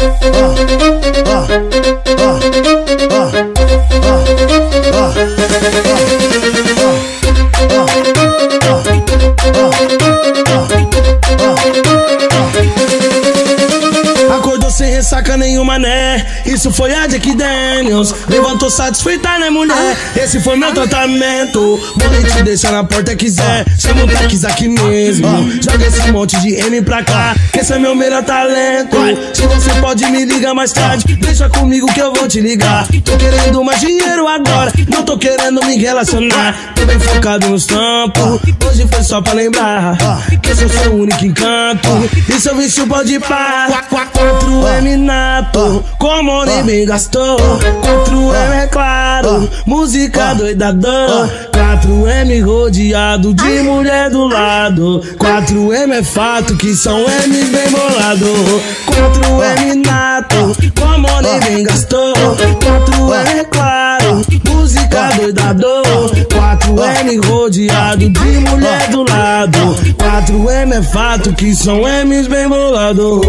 Acordou sem ressaca nenhuma, né? Isso foi a Jack Daniels. Levantou satisfeita, né, mulher? Esse foi meu tratamento. Vou te deixar na porta quiser. Chama o táxi aqui mesmo. Joga esse monte de M pra cá, que esse é meu melhor talento. Se você pode me ligar mais tarde, deixa comigo que eu vou te ligar. Tô querendo mais dinheiro agora, não tô querendo me relacionar. Tô bem focado nos trampos, hoje foi só pra lembrar que eu sou seu único encanto. E seu vício pode parar. 4M nato, como nem bem gastou. 4M é claro, música doidadão. 4M rodeado de mulher do lado. 4M é fato que são M's bem bolado. 4M nato, como nem bem gastou. 4M é claro, música doidadão. 4M rodeado de mulher do lado. 4M é fato que são M's bem bolado.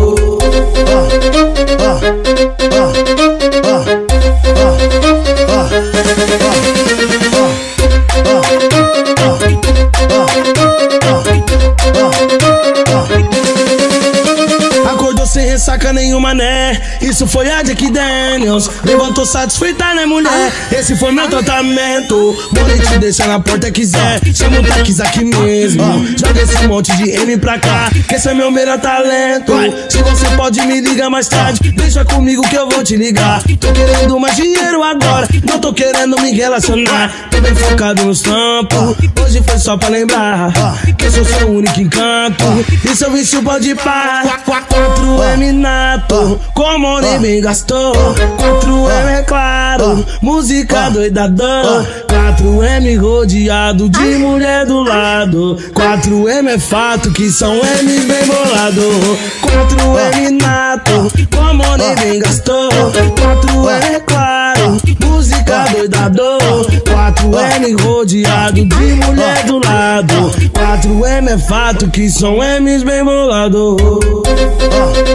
Acordou sem ressaca nenhuma, né? Isso foi a Jack Daniels. Levantou satisfeita, né, mulher? Esse foi meu tratamento. Vou te deixar na porta quiser. Chama o táxi aqui mesmo. Joga esse monte de M pra cá, que esse é meu melhor talento. Se você pode me ligar mais tarde, deixa comigo que eu vou te ligar. Tô querendo mais dinheiro agora, não tô querendo me relacionar. Tô bem focado nos trampos, hoje foi só pra lembrar que eu sou seu único encanto. E seu vício pode parar. 4M nato, como nem bem gastou. 4M é claro, música doidadão. 4M rodeado de mulher do lado. 4M é fato que são M's bem bolado. 4M nato, como nem bem gastou. 4M é claro, música doidadão. 4M rodeado de mulher do lado. 4M é fato que são M's bem bolado.